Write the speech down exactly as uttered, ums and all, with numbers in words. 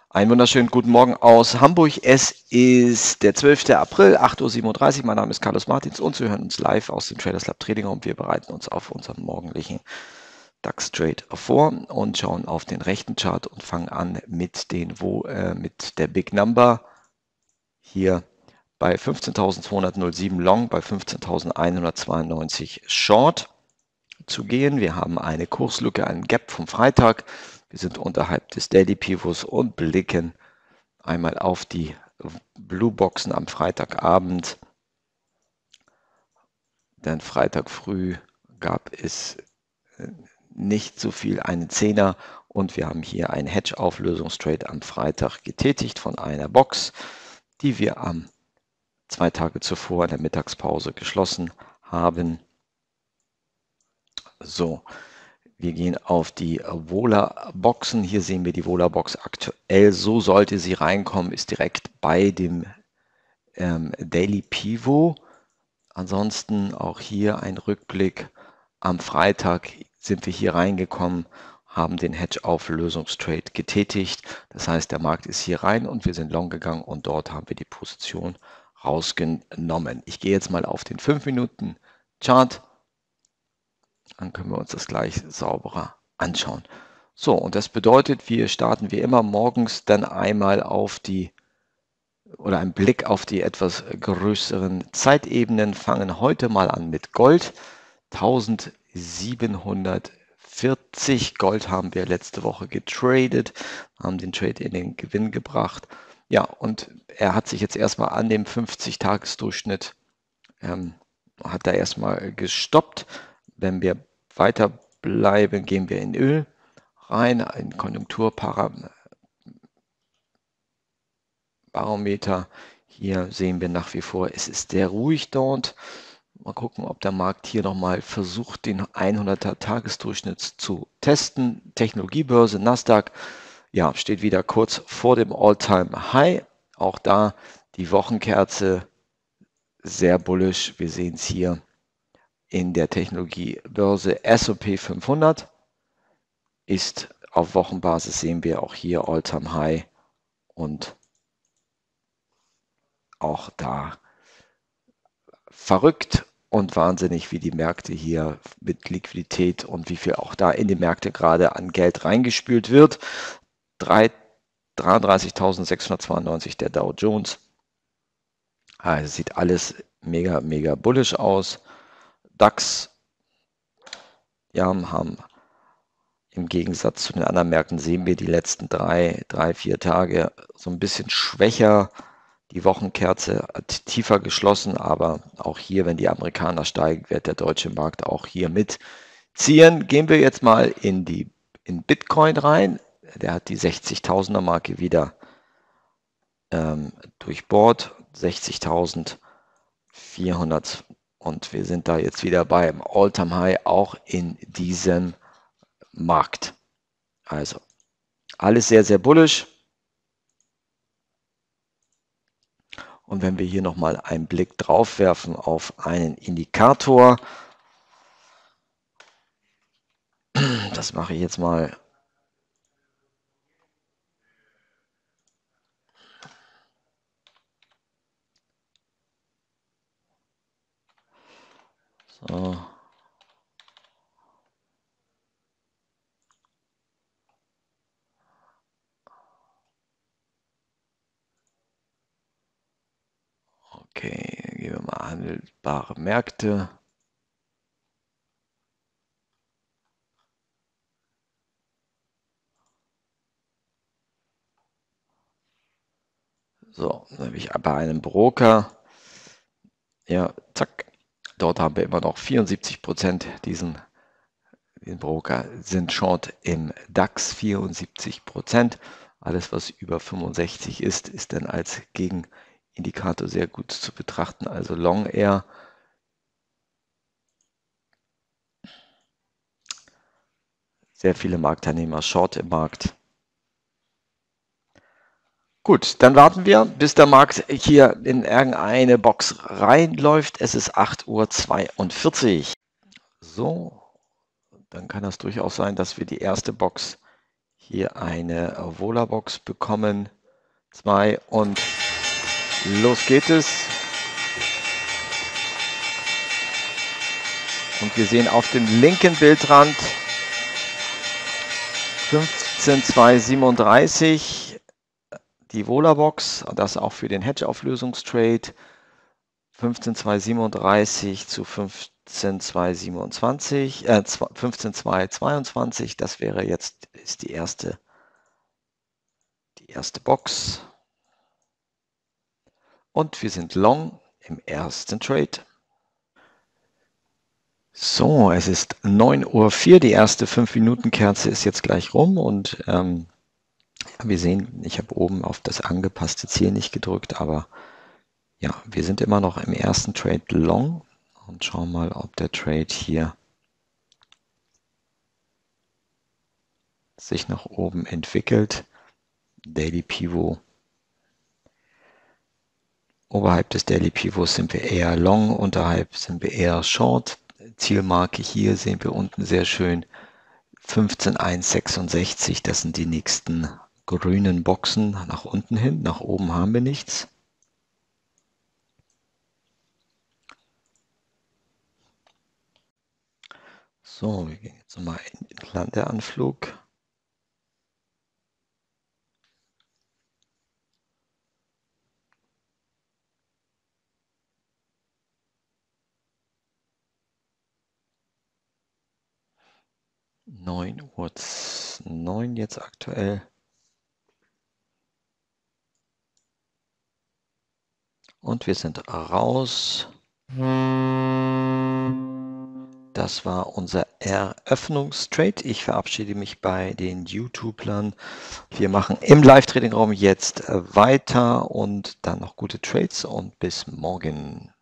Einen wunderschönen guten Morgen aus Hamburg. Es ist der zwölfte April, acht Uhr siebenunddreißig. Mein Name ist Carlos Martins und Sie hören uns live aus dem Traders Lab Trading Raum. Wir bereiten uns auf unseren morgendlichen DAX Trade vor und schauen auf den rechten Chart und fangen an mit, den, wo, äh, mit der Big Number hier bei fünfzehntausendzweihundertsieben Long, bei fünfzehntausendeinhundertzweiundneunzig Short zu gehen. Wir haben eine Kurslücke, einen Gap vom Freitag. Wir sind unterhalb des Daily Pivots und blicken einmal auf die Blue Boxen am Freitagabend. Denn Freitag früh gab es nicht so viel, einen Zehner, und wir haben hier einen Hedge-Auflösungstrade am Freitag getätigt von einer Box, die wir am zwei Tage zuvor in der Mittagspause geschlossen haben. So, wir gehen auf die Vola-Boxen. Hier sehen wir die Vola-Box aktuell. So sollte sie reinkommen, ist direkt bei dem ähm, Daily Pivot. Ansonsten auch hier ein Rückblick. Am Freitag sind wir hier reingekommen, haben den Hedge-Auflösungstrade getätigt. Das heißt, der Markt ist hier rein und wir sind long gegangen und dort haben wir die Position rausgenommen. Ich gehe jetzt mal auf den fünf Minuten Chart. Dann können wir uns das gleich sauberer anschauen. So, und das bedeutet, wir starten wie immer morgens dann einmal auf die oder einen Blick auf die etwas größeren Zeitebenen, fangen heute mal an mit Gold. eintausendsiebenhundertvierzig Gold haben wir letzte Woche getradet, haben den Trade in den Gewinn gebracht. Ja, und er hat sich jetzt erstmal an dem fünfzig-Tages-Durchschnitt, ähm, hat er erstmal gestoppt. Wenn wir weiter bleiben, gehen wir in Öl rein, ein Konjunkturparameter. Hier sehen wir nach wie vor, es ist sehr ruhig dort. Mal gucken, ob der Markt hier nochmal versucht, den hunderter Tagesdurchschnitt zu testen. Technologiebörse Nasdaq, ja, steht wieder kurz vor dem All-Time-High. Auch da die Wochenkerze sehr bullisch. Wir sehen es hier in der Technologiebörse. S und P fünfhundert ist auf Wochenbasis, sehen wir auch hier All-Time-High, und auch da verrückt und wahnsinnig, wie die Märkte hier mit Liquidität und wie viel auch da in die Märkte gerade an Geld reingespült wird. dreiunddreißigtausendsechshundertzweiundneunzig der Dow Jones. Also sieht alles mega, mega bullisch aus. DAX, ja, haben im Gegensatz zu den anderen Märkten, sehen wir die letzten drei, drei, vier Tage so ein bisschen schwächer. Die Wochenkerze hat tiefer geschlossen, aber auch hier, wenn die Amerikaner steigen, wird der deutsche Markt auch hier mitziehen. Gehen wir jetzt mal in die in Bitcoin rein. Der hat die sechzigtausender Marke wieder ähm, durchbohrt, sechzigtausendvierhundert, und wir sind da jetzt wieder beim All-Time-High, auch in diesem Markt. Also alles sehr, sehr bullisch. Und wenn wir hier nochmal einen Blick drauf werfen auf einen Indikator, das mache ich jetzt mal. So. Okay, gehen wir mal handelbare Märkte. So, dann habe ich bei einem Broker, ja, zack, dort haben wir immer noch vierundsiebzig Prozent diesen, diesen Broker sind Short im DAX, vierundsiebzig Prozent. Alles, was über fünfundsechzig ist, ist dann als Gegenindikator sehr gut zu betrachten, also Long eher. Sehr viele Marktteilnehmer Short im Markt. Gut, dann warten wir, bis der Markt hier in irgendeine Box reinläuft. Es ist acht Uhr zweiundvierzig. So, dann kann das durchaus sein, dass wir die erste Box hier eine Vola-Box bekommen. Zwei und los geht es. Und wir sehen auf dem linken Bildrand fünfzehn zwei siebenunddreißig die Vola-Box, das auch für den Hedge-Auflösungstrade. fünfzehn zwei siebenunddreißig zu fünfzehn zwei siebenundzwanzig, äh, fünfzehn zwei zweiundzwanzig, das wäre jetzt ist die erste, die erste Box. Und wir sind long im ersten Trade. So, es ist neun Uhr vier, die erste fünf Minuten Kerze ist jetzt gleich rum und ähm, wir sehen, ich habe oben auf das angepasste Ziel nicht gedrückt, aber ja, wir sind immer noch im ersten Trade long und schauen mal, ob der Trade hier sich nach oben entwickelt. Daily Pivot. Oberhalb des Daily Pivots sind wir eher long, unterhalb sind wir eher short. Zielmarke hier sehen wir unten sehr schön fünfzehn eins sechsundsechzig, das sind die nächsten grünen Boxen nach unten hin, nach oben haben wir nichts. So, wir gehen jetzt nochmal in den Landeanflug. neun Uhr neun jetzt aktuell. Und wir sind raus. Das war unser Eröffnungstrade. Ich verabschiede mich bei den YouTubern. Wir machen im Live-Trading-Raum jetzt weiter und dann noch gute Trades und bis morgen.